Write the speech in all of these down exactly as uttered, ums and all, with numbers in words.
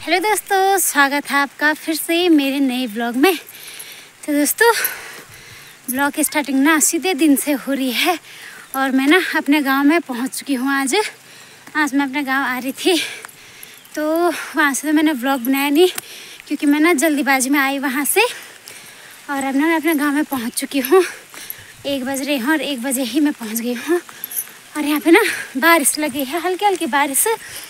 Hello दोस्तों, स्वागत है आपका फिर से मेरे नए ब्लॉग में। तो दोस्तों, ब्लॉग की स्टार्टिंग ना सीधे दिन से हो रही है और मैं ना अपने गांव में पहुंच चुकी हूं। आज आज मैं अपने गांव आ रही थी, तो वहां से तो मैंने ब्लॉग बनाया नहीं क्योंकि मैं ना जल्दीबाजी में आई वहां से। और अब ना मैं अपने गाँव में पहुँच चुकी हूँ। एक बज रहे हैं और एक बजे ही मैं पहुँच गई हूँ। और यहाँ पे ना बारिश लगी है, हल्की हल्की बारिश।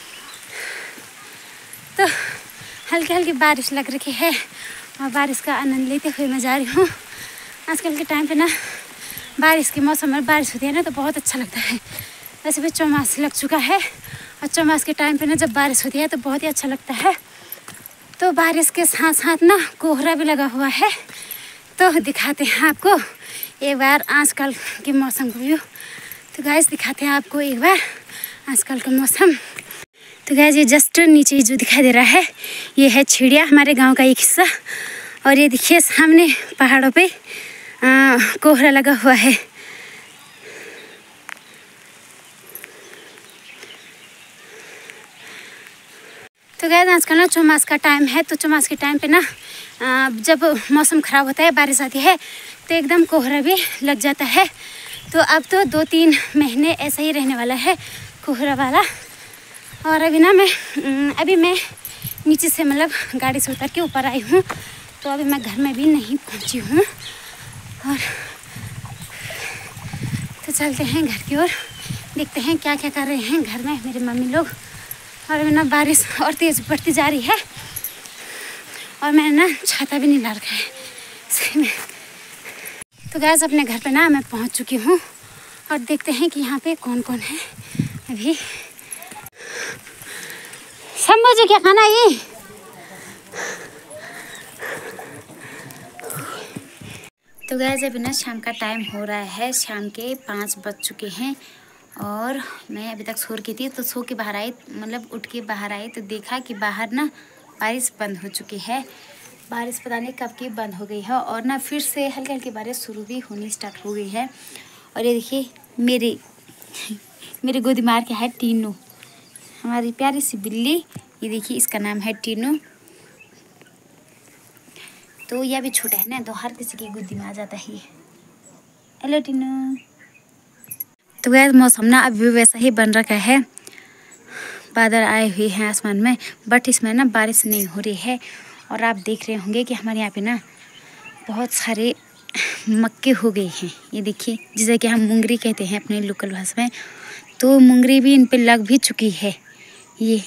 तो हल्की हल्की बारिश लग रही है और बारिश का आनंद लेते हुए मैं जा रही हूँ। आजकल के टाइम पे ना बारिश के मौसम में बारिश होती है ना तो बहुत अच्छा लगता है। वैसे भी चौमास लग चुका है और चौमास के टाइम पे ना जब बारिश होती है तो बहुत ही अच्छा लगता है। तो बारिश के साथ साथ ना कोहरा भी लगा हुआ है, तो दिखाते हैं आपको एक बार आजकल के मौसम को। तो गाइस दिखाते हैं आपको एक बार आजकल का मौसम। तो गाइस ये जस्ट नीचे जो दिखाई दे रहा है ये है चिड़िया, हमारे गांव का एक हिस्सा। और ये देखिए सामने पहाड़ों पे आ, कोहरा लगा हुआ है। तो गाइस आजकल ना चौमास का टाइम है, तो चौमास के टाइम पे ना आ, जब मौसम ख़राब होता है, बारिश आती है तो एकदम कोहरा भी लग जाता है। तो अब तो दो तीन महीने ऐसा ही रहने वाला है कोहरा वाला। और अभी ना मैं अभी मैं नीचे से मतलब गाड़ी से उतर के ऊपर आई हूँ, तो अभी मैं घर में भी नहीं पहुँची हूँ। और तो चलते हैं घर की ओर, देखते हैं क्या क्या कर रहे हैं घर में मेरे मम्मी लोग। और अभी ना बारिश और तेज़ बढ़ती जा रही है और मैंने ना छाता भी नहीं ला रखा है सही में। तो गैस अपने घर पे ना मैं पहुँच चुकी हूँ और देखते हैं कि यहाँ पे कौन कौन है। अभी शंभू जी क्या खाना ये? तो गैस अभी ना शाम का टाइम हो रहा है, शाम के पाँच बज चुके हैं और मैं अभी तक सो रही थी। तो सो के बाहर आई, मतलब उठ के बाहर आई तो देखा कि बाहर ना बारिश बंद हो चुकी है। बारिश पता नहीं कब की बंद हो गई है और ना फिर से हल्की हल्की बारिश शुरू भी होनी स्टार्ट हो गई है। और ये देखिए मेरे मेरे गोदी मार के है टीनू, हमारी प्यारी सी बिल्ली। ये देखिए इसका नाम है टीनू। तो यह भी छोटा है ना, तो हर किसी की गोदी में आ जाता है। हेलो टीनू। तो गैस मौसम ना अभी भी वैसा ही बन रखा है, बादल आए हुए हैं आसमान में, बट इसमें ना बारिश नहीं हो रही है। और आप देख रहे होंगे कि हमारे यहाँ पे ना बहुत सारे मक्के हो गए हैं। ये देखिए जिसे कि हम मुंगरी कहते हैं अपने लोकल भाषा में, तो मुंगरी भी इन पे लग भी चुकी है। ये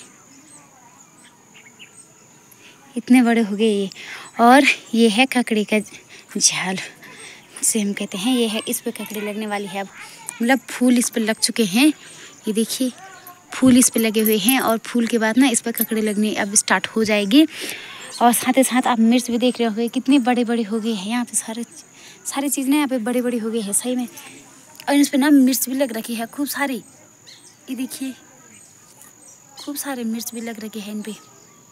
इतने बड़े हो गए ये। और ये है ककड़ी का झाल जिसे हम कहते हैं, ये है, इस पे ककड़ी लगने वाली है अब, मतलब फूल इस पे लग चुके हैं। ये देखिए फूल इस पे लगे हुए हैं और फूल के बाद ना इस पर ककड़ी लगनी अब स्टार्ट हो जाएगी। और साथ ही साथ आप मिर्च भी देख रहे होंगे कितनी बड़े बड़े हो गए हैं। यहाँ पे सारे सारी चीज़ ना यहाँ पे बड़े बड़े हो गए हैं सही में। और इस पर ना मिर्च भी लग रखी है खूब सारी। ये देखिए खूब सारे मिर्च भी लग रखे हैं इन पे।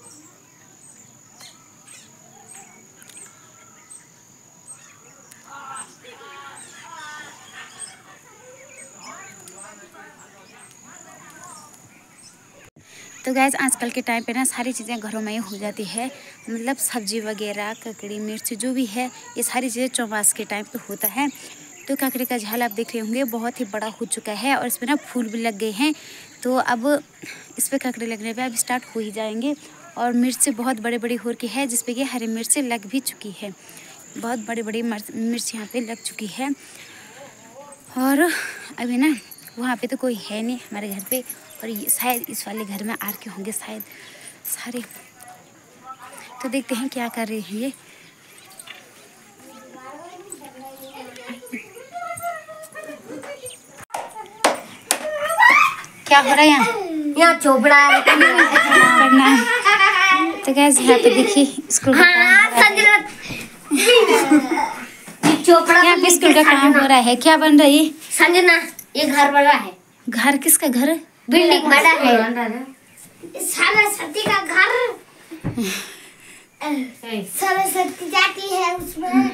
तो गैस आजकल के टाइम पे ना सारी चीज़ें घरों में ही हो जाती है, मतलब सब्जी वगैरह ककड़ी मिर्च जो भी है ये सारी चीज़ें चौमास के टाइम पे होता है। तो ककड़ी का झाल आप देख रहे होंगे बहुत ही बड़ा हो चुका है और इसमें ना फूल भी लग गए हैं। तो अब इस पर ककड़ी लगने पे अब स्टार्ट हो ही जाएंगे। और मिर्च बहुत बड़े बड़ी हो रही है जिसपे कि हरी मिर्च लग भी चुकी है, बहुत बड़ी बड़ी मिर्च यहाँ पर लग चुकी है। और अभी ना वहाँ पे तो कोई है नहीं हमारे घर पे, और ये शायद इस वाले घर में आर के होंगे शायद सारे। तो देखते हैं क्या कर रही है ये। क्या हो रहा है यहाँ? यहाँ चोपड़ा करना है। तो गैस यहाँ पे देखिए स्कूल का काम चोपड़ा यहाँ पे स्कूल का काम हो रहा है। क्या बन रही है? संजना, ये घर बड़ा है। घर किसका घर है? बिल्डिंग बड़ा है, सरस्वती का घर। सरस्वती जाती है उसमें।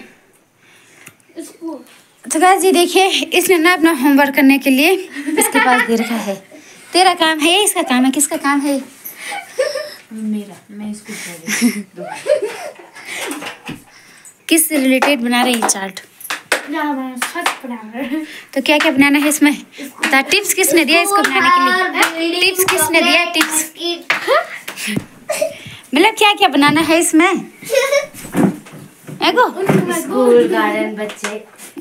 तो गाइस जी देखिए इसने ना अपना होमवर्क करने के लिए इसके पास दे रखा है। तेरा काम है, इसका काम है, किसका काम है? मेरा मैं इसको किस रिलेटेड बना रही है चार्ट? तो क्या क्या बनाना है इसमें बता। टिप्स किसने दिया इसको बनाने के लिए? टिप्स किसने दिया? टिप्स मतलब क्या क्या बनाना है इसमें? एगो स्कूल गार्डन बच्चे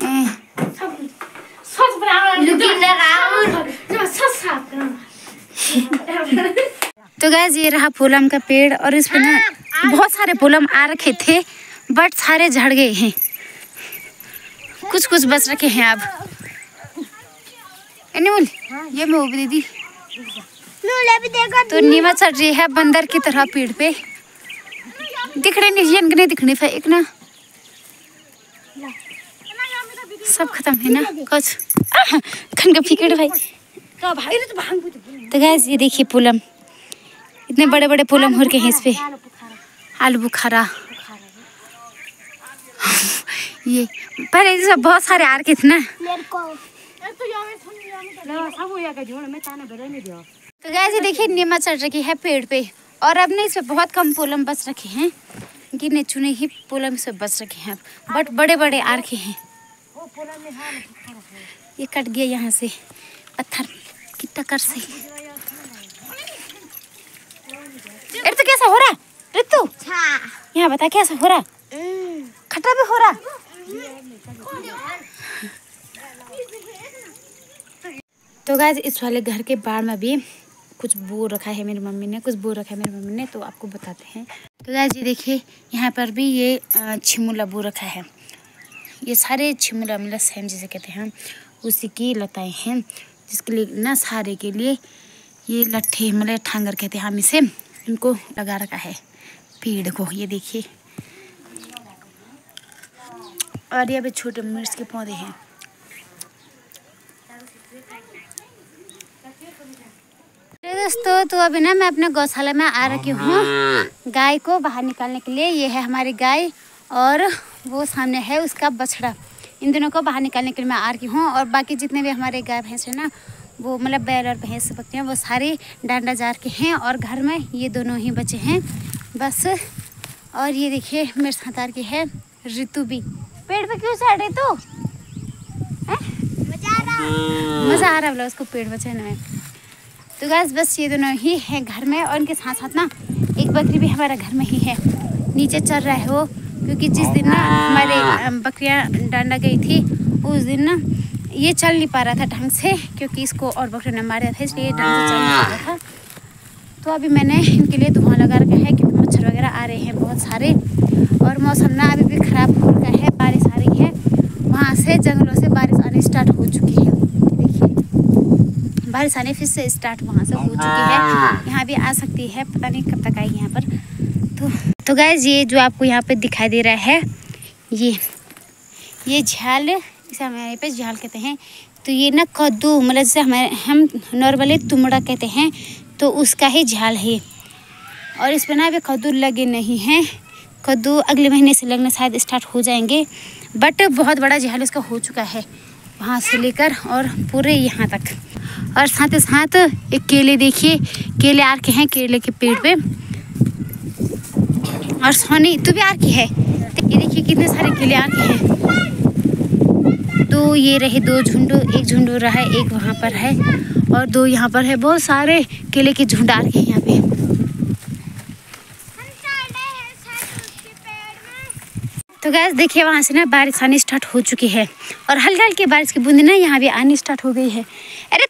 तो गाइस ये रहा फूलम का पेड़ और इस पे ना बहुत सारे फूलम आ रखे थे बट सारे झड़ गए हैं। कुछ कुछ बच रखे हैं अब। एनिमल ये मैं वो भी दीदी तो नीमा चढ़ रही है बंदर की तरह पेड़ पे। दिखने नहीं नहीं दिखने था एक ना सब खत्म है ना कुछ खन का फिकड़ भाई। तो गाइस ये देखिए फूलम इतने बड़े बड़े फूलम हो रखे हैं इस पे। आलू बुखारा ये पहले सब बहुत सारे आ रखे थे ना। तो गाइस ये देखिए नीमा चढ़ रखी है पेड़ पे और अब ना इस पे बहुत कम फूलम बच रखे हैं। गिने चुने ही फूलम से बच रखे हैं अब बट बड़े बड़े आ रखे हैं। ये कट गया यहाँ से पत्थर की टक्कर से। ऋतु कैसा हो रहा? ऋतु यहाँ बता कैसा हो रहा? खट्टा भी हो रहा? तो गाइस इस वाले घर के बाहर में भी कुछ बो रखा है मेरी मम्मी ने कुछ बो रखा है मेरी मम्मी ने तो आपको बताते हैं। तो गाइस ये देखिए यहाँ पर भी ये छिमुला बो रखा है। ये सारे छिमुला मतलब सेम जिसे कहते हैं उसी की लताएं हैं जिसके लिए ना सहारे के लिए ये लट्ठे मतलब ठांगर कहते हैं हम इसे इनको लगा रखा है पेड़ को। ये देखिए और ये भी छोटे मिर्च के पौधे हैं। दोस्तों तो अभी ना मैं अपने गौशाला में आ रखी हूँ गाय को बाहर निकालने के लिए। ये है हमारी गाय और वो सामने है उसका बछड़ा। इन दोनों को बाहर निकालने के लिए मैं आ रही हूँ और बाकी जितने भी हमारे गाय भैंस है ना वो मतलब बैल और भैंस बकरियाँ वो सारे डांडा जार के हैं और घर में ये दोनों ही बचे हैं बस। और ये देखिए मेरे साथ आ रही है ऋतु भी। पेड़ पे क्यों चढ़ रही तू? मज़ा आ रहा बोला उसको पेड़ पे चढ़ने में। तो गाइस बस ये दोनों ही हैं घर में और इनके साथ साथ ना एक बकरी भी हमारा घर में ही है। नीचे चल रहा है वो क्योंकि जिस दिन ना हमारे बकरियां डांडा गई थी उस दिन ना ये चल नहीं पा रहा था ढंग से क्योंकि इसको और बकरियों ने मारा था इसलिए ढंग से चल नहीं पा रहा था। तो अभी मैंने इनके लिए धुआं लगा रखा है क्योंकि मच्छर वगैरह आ रहे हैं बहुत सारे और मौसम ना अभी भी ख़राब हो रहा है। बारिश आ रही है वहाँ से जंगलों से बारिश आनी स्टार्ट हो चुकी है। देखिए बारिश आने फिर से स्टार्ट वहाँ से हो चुकी है। यहाँ भी आ सकती है पता नहीं कब तक आएगी यहाँ पर। तो तो गाइस ये जो आपको यहाँ पे दिखाई दे रहा है ये ये झाल इसे हमारे पे झाल कहते हैं। तो ये ना कद्दू मतलब जैसे हमारे हम नॉर्मली तुमड़ा कहते हैं तो उसका ही झाल है और इस पर ना अभी कद्दू लगे नहीं हैं। कद्दू अगले महीने से लगने शायद स्टार्ट हो जाएंगे बट बहुत बड़ा झाल इसका हो चुका है वहाँ से लेकर और पूरे यहाँ तक। और साथ ही साथ एक केले देखिए केले आर के हैं केले के पेड़ पे। और सोनी तू भी आर की है ये देखिए कितने सारे केले आर के हैं। तो ये रहे दो झुंड एक झुंड रहा है एक वहाँ पर है और दो यहाँ पर है। बहुत सारे केले के झुंड आर के हैं यहाँ पे। तो गैस देखिए वहाँ से ना बारिश आनी स्टार्ट हो चुकी है और हल्की हल्की बारिश की बूंदें ना यहाँ भी आनी स्टार्ट हो गई है। अरे